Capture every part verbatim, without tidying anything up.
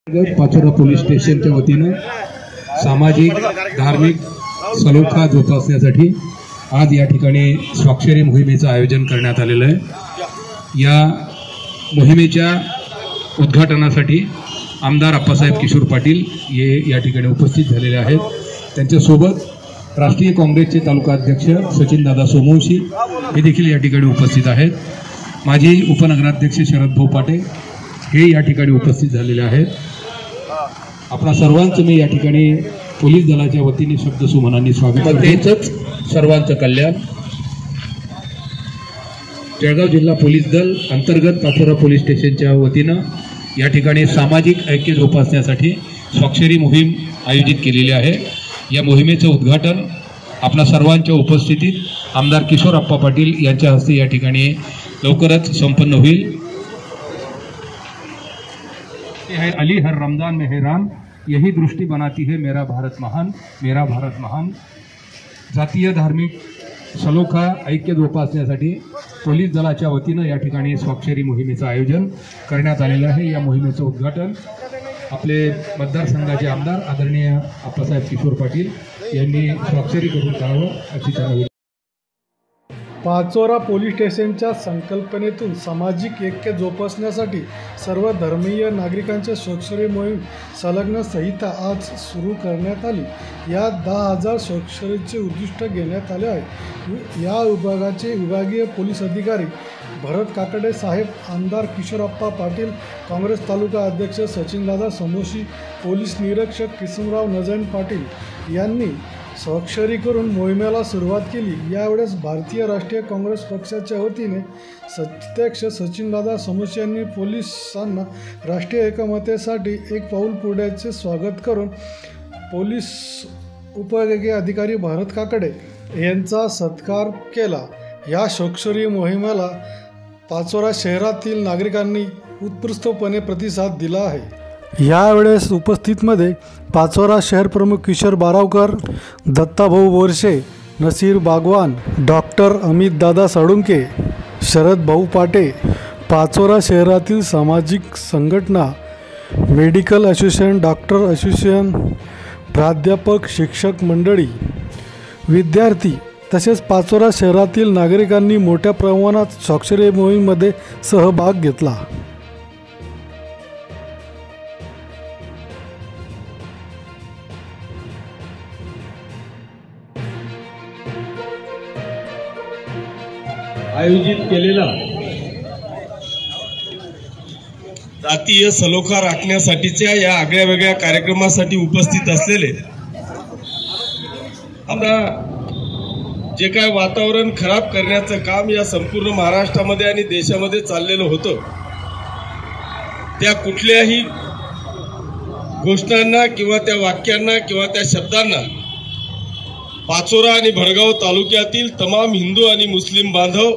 Pachora police स्टेशनच्या वतीनं सामाजिक धार्मिक सलोखा जोपासण्यासाठी आज या ठिकाणी स्वाक्षरी मोहिमेचं आयोजन करण्यात आलेलं आहे। या मोहिमेच्या उद्घाटनासाठी आमदार अप्पासाहेब किशोर पाटील हे या ठिकाणी उपस्थित झालेले आहेत। त्यांच्यासोबत राष्ट्रीय काँग्रेसचे तालुका अध्यक्ष सचिनदादा सोमवंशी हे देखील या ठिकाणी उपस्थित आहेत। माजी उपनगराध्यक्ष शरद भाऊ पाटे हे या ठिकाणी उपस्थित झालेले आहेत। आपणा सर्वांचं मी या ठिकाणी पोलीस दलाच्या वतीने शब्दसुमनांनी स्वागत करतो। सर्वांचं कल्याण जळगाव जिल्हा पोलीस दल अंतर्गत पाचोरा पोलीस स्टेशनच्या वतीनं या ठिकाणी सामाजिक ऐक्य जोपासण्यासाठी स्वाक्षरी मोहीम आयोजित केलेली आहे। या मोहिमेचं उद्घाटन आपणा सर्वांच्या उपस्थितीत आमदार किशोर अप्पा पाटील यांच्या हस्ते या ठिकाणी लवकरच संपन्न होईल। है अली हर रमजान में हैरान, यही दृष्टि बनाती है मेरा भारत महान, मेरा भारत महान। जातीय धार्मिक सलोखा ऐक्य जोपासण्यासाठी पोलीस दलाच्या वतीनं या ठिकाणी स्वाक्षरी मोहिमेचं आयोजन करण्यात आलेलं आहे। या मोहिमेचं उद्घाटन आपले मतदारसंघाचे आमदार आदरणीय अप्पासाहेब किशोर पाटील यांनी स्वाक्षरी करून करावं अशी त्यांना पाचोरा पोलीस स्टेशनच्या संकल्पनेतून सामाजिक ऐक्य जोपासण्यासाठी सर्व धर्मीय नागरिकांच्या स्वाक्षरी मोहीम संलग्न संहिता आज सुरू करण्यात आली। या दहा हजार स्वाक्षरीचे उद्दिष्ट घेण्यात आले आहे। या विभागाचे विभागीय पोलीस अधिकारी भरत काकडे साहेब, आमदार किशोरप्पा पाटील, काँग्रेस तालुका अध्यक्ष सचिनदादा सोमवंशी, पोलीस निरीक्षक किसनराव नजन पाटील यांनी स्वाक्षरी करून मोहिमेला सुरुवात केली। यावेळेस भारतीय राष्ट्रीय काँग्रेस पक्षाच्या वतीने अध्यक्ष सचिनदादा सोमवंशी यांनी पोलिसांना राष्ट्रीय एकमतेसाठी एक पाऊल पुढ्याचे स्वागत करून पोलीस उपविभागीय अधिकारी भरत काकडे यांचा सत्कार केला। या स्वाक्षरी मोहिमेला पाचोरा शहरातील नागरिकांनी उत्स्फूर्तपणे प्रतिसाद दिला आहे। यावेळेस उपस्थितमध्ये पाचोरा शहर प्रमुख किशोर बारावकर, दत्ताभाऊ बोरशे, नसीर बागवान, डॉक्टर अमित दादा साळुंके, शरद भाऊ पाटे, पाचोरा शहरातील सामाजिक संघटना, मेडिकल असोसिएशन, डॉक्टर असोसिएशन, प्राध्यापक, शिक्षक मंडळी, विद्यार्थी तसेच पाचोरा शहरातील नागरिकांनी मोठ्या प्रमाणात स्वाक्षरी मोहीमेमध्ये सहभाग घेतला। आयोजित केलेला जातीय सलोखा राखण्यासाठीच्या या आगळ्या वेगळ्या कार्यक्रमासाठी उपस्थित असलेले आता जे काय वातावरण खराब करण्याचं काम या संपूर्ण महाराष्ट्रामध्ये आणि देशामध्ये चाललेलं होतं, त्या कुठल्याही घोषणांना किंवा त्या वाक्यांना किंवा त्या शब्दांना पाचोरा आणि भडगाव तालुक्यातील तमाम हिंदू आणि मुस्लिम बांधव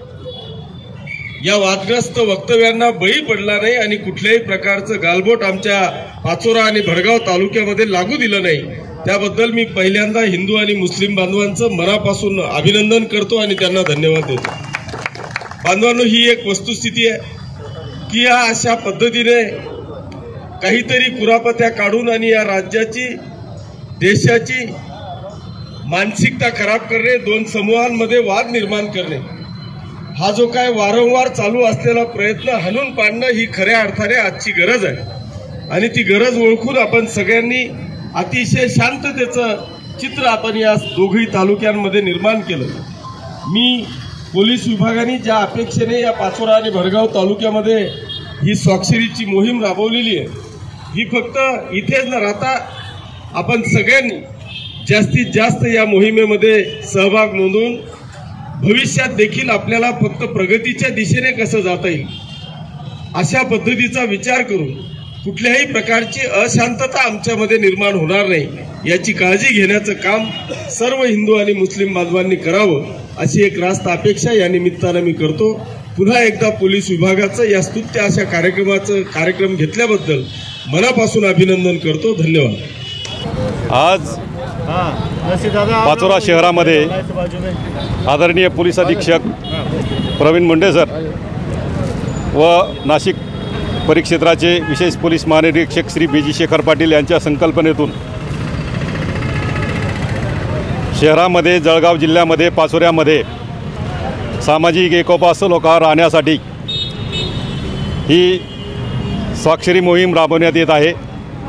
या वादग्रस्त वक्तव्यांना बळी पडला नाही आणि कुठल्याही प्रकारचं गालबोट आमच्या पाचोरा आणि भडगाव तालुक्यामध्ये लागू दिलं नाही। त्याबद्दल मी पहिल्यांदा हिंदू आणि मुस्लिम बांधवांचं मनापासून अभिनंदन करतो आणि त्यांना धन्यवाद देतो। बांधवांनो, ही एक वस्तुस्थिती आहे की या अशा पद्धतीने काहीतरी कुरापत्या काढून आणि या राज्याची देशाची मानसिकता खराब करणे, दोन समूहांमध्ये वाद निर्माण करणे, हा जो काय वारंवार चालू असलेला प्रयत्न हाणून पाडणं ही खऱ्या अर्थाने आजची गरज आहे। आणि ती गरज ओळखून आपण सगळ्यांनी अतिशय शांततेचं चित्र आपण या दोघही तालुक्यांमध्ये निर्माण केलं। मी पोलीस विभागाने ज्या अपेक्षेने या पाचोरा आणि भडगाव तालुक्यामध्ये ही स्वाक्षरीची मोहीम राबवलेली आहे, ही फक्त इथेच न राहता आपण सगळ्यांनी जास्तीत जास्त या मोहिमेमध्ये सहभाग नोंदवून भविष्यात देखील आपल्याला फक्त प्रगतीच्या दिशेने कसं जाता येईल अशा पद्धतीचा विचार करून कुठल्याही प्रकारची अशांतता आमच्यामध्ये निर्माण होणार नाही याची काळजी घेण्याचं काम सर्व हिंदू आणि मुस्लिम बांधवांनी करावं अशी एक रास्त अपेक्षा या निमित्तानं मी करतो। पुन्हा एकदा पोलीस विभागाचं या स्तुत्य अशा कार्यक्रमाचं कार्यक्रम घेतल्याबद्दल मनापासून अभिनंदन करतो। धन्यवाद। आज पाचोरा शहरामध्ये आदरणीय पोलीस अधीक्षक प्रवीण मुंडे सर व नाशिक परिक्षेत्राचे विशेष पोलीस महानिरीक्षक श्री बी जी शेखर पाटील यांच्या संकल्पनेतून शहरामध्ये जळगाव जिल्ह्यामध्ये पाचोऱ्यामध्ये सामाजिक एकोपा सलोखा राहण्यासाठी ही स्वाक्षरी मोहीम राबवण्यात येत आहे।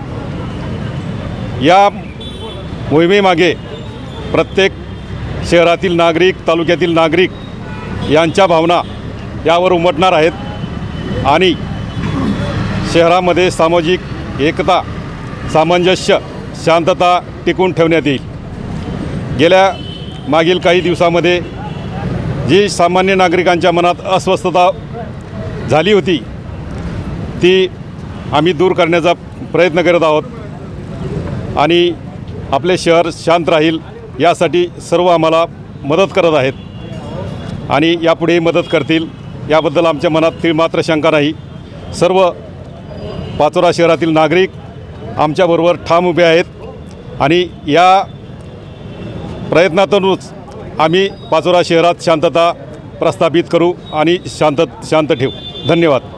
या मोहिमेमागे प्रत्येक शहरातील नागरिक, तालुक्यातील नागरिक यांच्या भावना यावर उमटणार आहेत आणि शहरामध्ये सामाजिक एकता, सामंजस्य, शांतता टिकून ठेवण्यात येईल। गेल्या मागील काही दिवसामध्ये जी सामान्य नागरिकांच्या मनात अस्वस्थता झाली होती ती आम्ही दूर करण्याचा प्रयत्न करत आहोत आणि आपले शहर शांत राहील यासाठी सर्व आम्हाला मदत करत आहेत आणि यापुढेही मदत करतील याबद्दल आमच्या मनात ती मात्र शंका नाही। सर्व पाचोरा शहरातील नागरिक आमच्याबरोबर ठाम उभे आहेत आणि या प्रयत्नातूनच आम्ही पाचोरा शहरात शांतता प्रस्थापित करू आणि शांत शांत ठेवू। धन्यवाद।